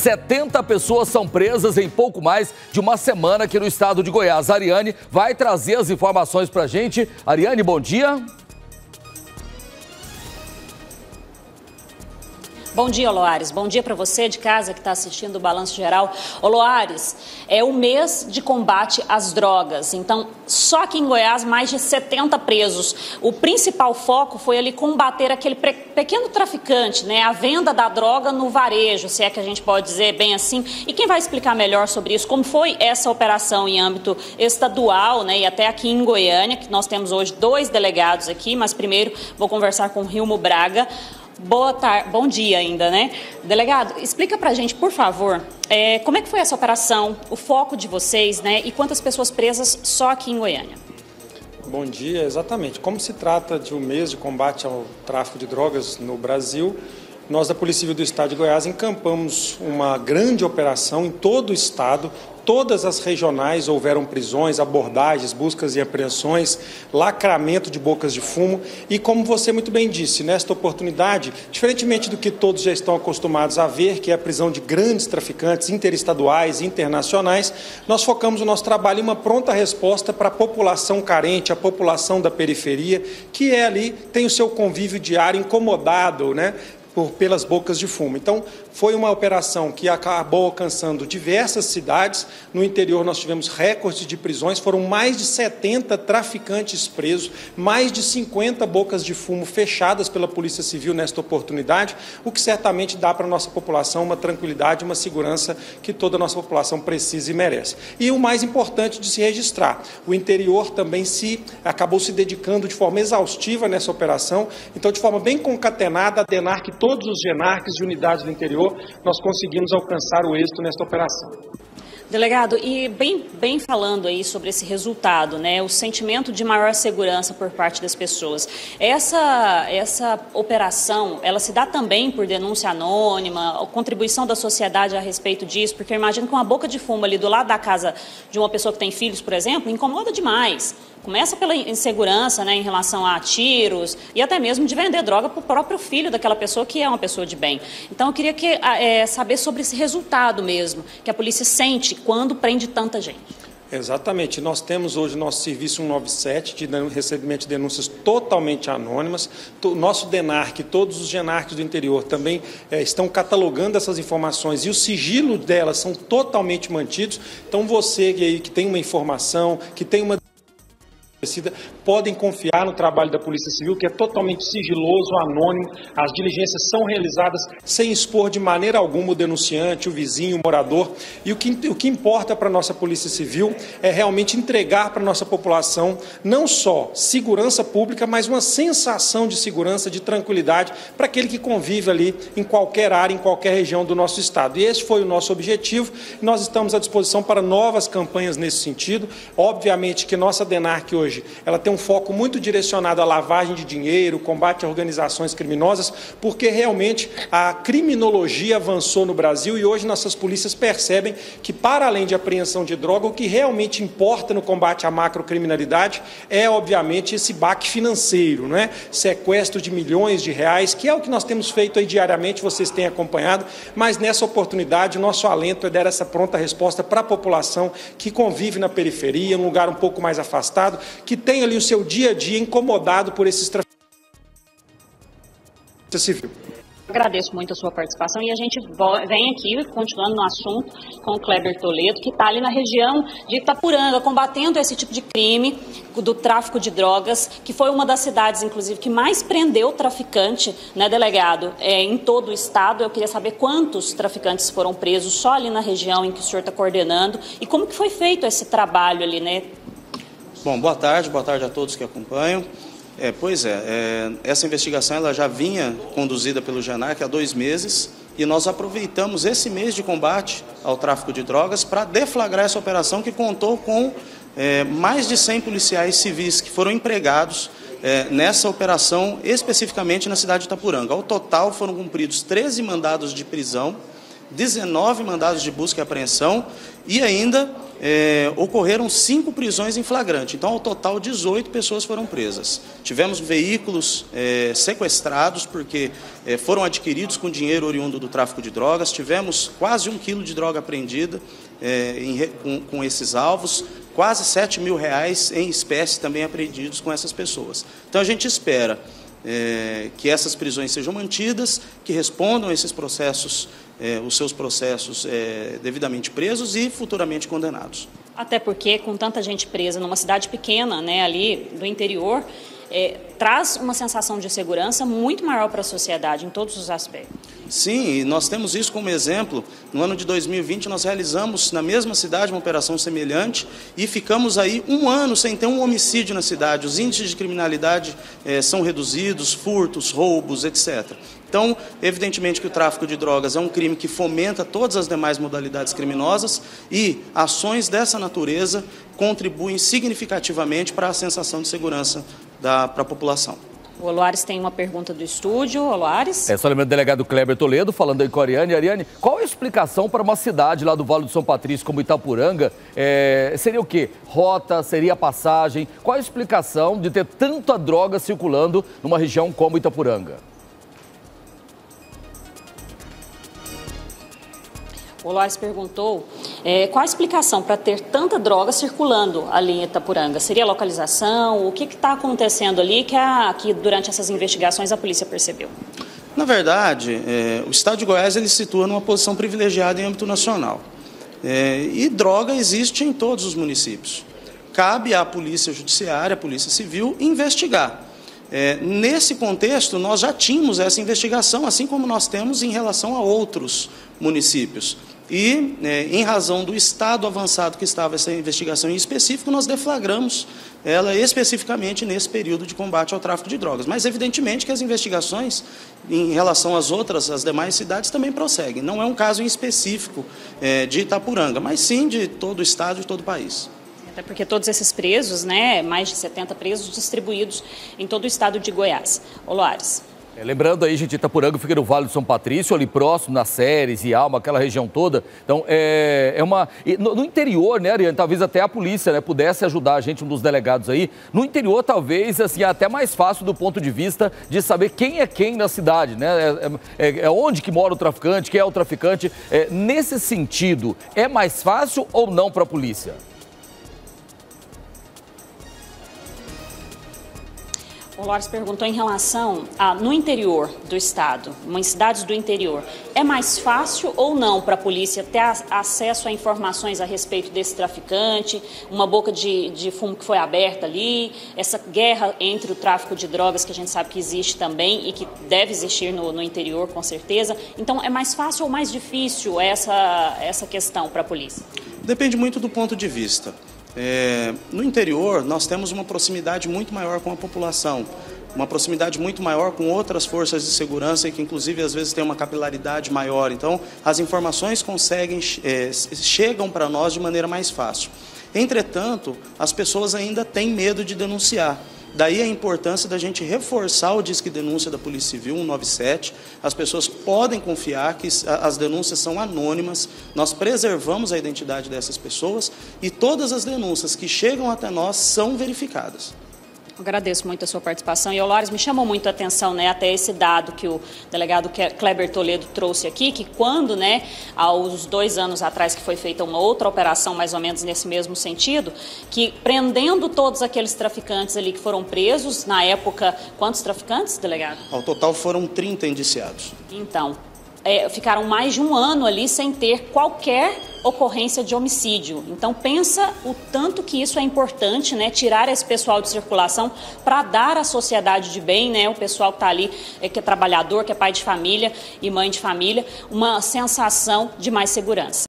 70 pessoas são presas em pouco mais de uma semana aqui no estado de Goiás. A Ariane vai trazer as informações pra gente. Ariane, bom dia. Bom dia, Loares. Bom dia para você de casa que está assistindo o Balanço Geral. Loares, é o mês de combate às drogas. Então, só aqui em Goiás, mais de 70 presos. O principal foco foi ali combater aquele pequeno traficante, né? A venda da droga no varejo, se é que a gente pode dizer bem assim. E quem vai explicar melhor sobre isso, como foi essa operação em âmbito estadual, né? E até aqui em Goiânia, que nós temos hoje 2 delegados aqui, mas primeiro vou conversar com o Rilmo Braga. Boa tarde, bom dia ainda, né? Delegado, explica pra gente, por favor, como é que foi essa operação, o foco de vocês, né? E quantas pessoas presas só aqui em Goiânia? Bom dia, exatamente. Como se trata de um mês de combate ao tráfico de drogas no Brasil, nós da Polícia Civil do Estado de Goiás encampamos uma grande operação em todo o estado. Todas as regionais houveram prisões, abordagens, buscas e apreensões, lacramento de bocas de fumo e, como você muito bem disse, nesta oportunidade, diferentemente do que todos já estão acostumados a ver, que é a prisão de grandes traficantes interestaduais e internacionais, nós focamos o nosso trabalho em uma pronta resposta para a população carente, a população da periferia, que ali tem o seu convívio diário incomodado, né? Pelas bocas de fumo. Então, foi uma operação que acabou alcançando diversas cidades. No interior, nós tivemos recordes de prisões, foram mais de 70 traficantes presos, mais de 50 bocas de fumo fechadas pela Polícia Civil nesta oportunidade, o que certamente dá para a nossa população uma tranquilidade, uma segurança que toda a nossa população precisa e merece. E o mais importante de se registrar, o interior também acabou se dedicando de forma exaustiva nessa operação, então, de forma bem concatenada, a DENARC, todos os GENARCs e unidades do interior, nós conseguimos alcançar o êxito nesta operação. Delegado, e bem falando aí sobre esse resultado, né, o sentimento de maior segurança por parte das pessoas. Essa operação, ela se dá também por denúncia anônima, contribuição da sociedade a respeito disso, porque eu imagino que uma boca de fumo ali do lado da casa de uma pessoa que tem filhos, por exemplo, incomoda demais. Começa pela insegurança, né, em relação a tiros e até mesmo de vender droga para o próprio filho daquela pessoa que é uma pessoa de bem. Então, eu queria saber sobre esse resultado mesmo, que a polícia sente quando prende tanta gente. Exatamente. Nós temos hoje nosso serviço 197 de recebimento de denúncias totalmente anônimas. Nosso DENARC, todos os GENARCs do interior também estão catalogando essas informações e o sigilo delas são totalmente mantidos. Então, você aí que tem uma informação, que tem uma podem confiar no trabalho da Polícia Civil, que é totalmente sigiloso, anônimo. As diligências são realizadas sem expor de maneira alguma o denunciante, o vizinho, o morador. E o que importa para a nossa Polícia Civil é realmente entregar para a nossa população não só segurança pública, mas uma sensação de segurança, de tranquilidade para aquele que convive ali em qualquer área, em qualquer região do nosso estado. E esse foi o nosso objetivo. Nós estamos à disposição para novas campanhas nesse sentido. Obviamente que nossa DENARC hoje ela tem um foco muito direcionado à lavagem de dinheiro, combate a organizações criminosas, porque realmente a criminologia avançou no Brasil e hoje nossas polícias percebem que, para além de apreensão de droga, o que realmente importa no combate à macrocriminalidade é, obviamente, esse baque financeiro, não é? Sequestro de milhões de reais, que é o que nós temos feito aí diariamente, vocês têm acompanhado, mas nessa oportunidade o nosso alento é dar essa pronta resposta para a população que convive na periferia, num lugar um pouco mais afastado, que tem ali o seu dia a dia incomodado por esses traficantes civil. Agradeço muito a sua participação e a gente vem aqui, continuando no assunto, com o Kleber Toledo, que está ali na região de Itapuranga, combatendo esse tipo de crime do tráfico de drogas, que foi uma das cidades, inclusive, que mais prendeu traficante, né, delegado, em todo o estado. Eu queria saber quantos traficantes foram presos só ali na região em que o senhor está coordenando e como que foi feito esse trabalho ali, né? Bom, boa tarde a todos que acompanham. Essa investigação ela já vinha conduzida pelo GENARC há 2 meses e nós aproveitamos esse mês de combate ao tráfico de drogas para deflagrar essa operação que contou com mais de 100 policiais civis que foram empregados nessa operação, especificamente na cidade de Itapuranga. Ao total foram cumpridos 13 mandados de prisão 19 mandados de busca e apreensão e ainda ocorreram 5 prisões em flagrante. Então, ao total, 18 pessoas foram presas. Tivemos veículos sequestrados porque foram adquiridos com dinheiro oriundo do tráfico de drogas. Tivemos quase 1 quilo de droga apreendida com esses alvos. Quase R$7 mil em espécie também apreendidos com essas pessoas. Então, a gente espera que essas prisões sejam mantidas, que respondam a esses processos, os seus processos devidamente presos e futuramente condenados. Até porque, com tanta gente presa numa cidade pequena, né, ali do interior, traz uma sensação de segurança muito maior para a sociedade, em todos os aspectos. Sim, e nós temos isso como exemplo. No ano de 2020, nós realizamos na mesma cidade uma operação semelhante e ficamos aí 1 ano sem ter um homicídio na cidade. Os índices de criminalidade são reduzidos, furtos, roubos, etc. Então, evidentemente que o tráfico de drogas é um crime que fomenta todas as demais modalidades criminosas e ações dessa natureza contribuem significativamente para a sensação de segurança para a população. O Oloares tem uma pergunta do estúdio. Oloares? Só lembrando do delegado Kleber Toledo, falando aí com a Ariane. Ariane, qual a explicação para uma cidade lá do Vale do São Patrício, como Itapuranga, seria o quê? Rota, seria passagem? Qual a explicação de ter tanta droga circulando numa região como Itapuranga? O Oloares perguntou qual a explicação para ter tanta droga circulando ali em Itapuranga? Seria localização? O que está acontecendo ali que durante essas investigações a polícia percebeu? Na verdade, o Estado de Goiás ele se situa numa posição privilegiada em âmbito nacional. E droga existe em todos os municípios. Cabe à Polícia Judiciária, à Polícia Civil, investigar. Nesse contexto, nós já tínhamos essa investigação, assim como nós temos em relação a outros municípios. E, em razão do estado avançado que estava essa investigação em específico, nós deflagramos ela especificamente nesse período de combate ao tráfico de drogas. Mas, evidentemente, que as investigações em relação às demais cidades também prosseguem. Não é um caso em específico de Itapuranga, mas sim de todo o estado e de todo o país. Até porque todos esses presos, né, mais de 70 presos distribuídos em todo o estado de Goiás. Oloares. Lembrando aí, gente, Itapuranga fica no Vale do São Patrício, ali próximo, nas Séries e Alma, aquela região toda. Então, no interior, né, Ariane, talvez até a polícia, né, pudesse ajudar a gente, um dos delegados aí. No interior, talvez, assim, até mais fácil do ponto de vista de saber quem é quem na cidade, né? Onde que mora o traficante, quem é o traficante. Nesse sentido, é mais fácil ou não para a polícia? O Oloares perguntou em relação no interior do estado, em cidades do interior, é mais fácil ou não para a polícia ter acesso a informações a respeito desse traficante, uma boca de fumo que foi aberta ali, essa guerra entre o tráfico de drogas que a gente sabe que existe também e que deve existir no interior com certeza. Então, é mais fácil ou mais difícil essa questão para a polícia? Depende muito do ponto de vista. No interior, nós temos uma proximidade muito maior com a população, uma proximidade muito maior com outras forças de segurança e que, inclusive, às vezes tem uma capilaridade maior. Então, as informações chegam para nós de maneira mais fácil. Entretanto, as pessoas ainda têm medo de denunciar. Daí a importância da gente reforçar o Disque Denúncia da Polícia Civil 197. As pessoas podem confiar que as denúncias são anônimas, nós preservamos a identidade dessas pessoas e todas as denúncias que chegam até nós são verificadas. Agradeço muito a sua participação. E, Oloares, me chamou muito a atenção, né, até esse dado que o delegado Kleber Toledo trouxe aqui, que quando, né, aos 2 anos atrás que foi feita uma outra operação, mais ou menos nesse mesmo sentido, que prendendo todos aqueles traficantes ali que foram presos, na época, quantos traficantes, delegado? Ao total foram 30 indiciados. Então, ficaram mais de 1 ano ali sem ter qualquer ocorrência de homicídio. Então, pensa o tanto que isso é importante, né? Tirar esse pessoal de circulação para dar à sociedade de bem, né? O pessoal que está ali, que é trabalhador, que é pai de família e mãe de família, uma sensação de mais segurança.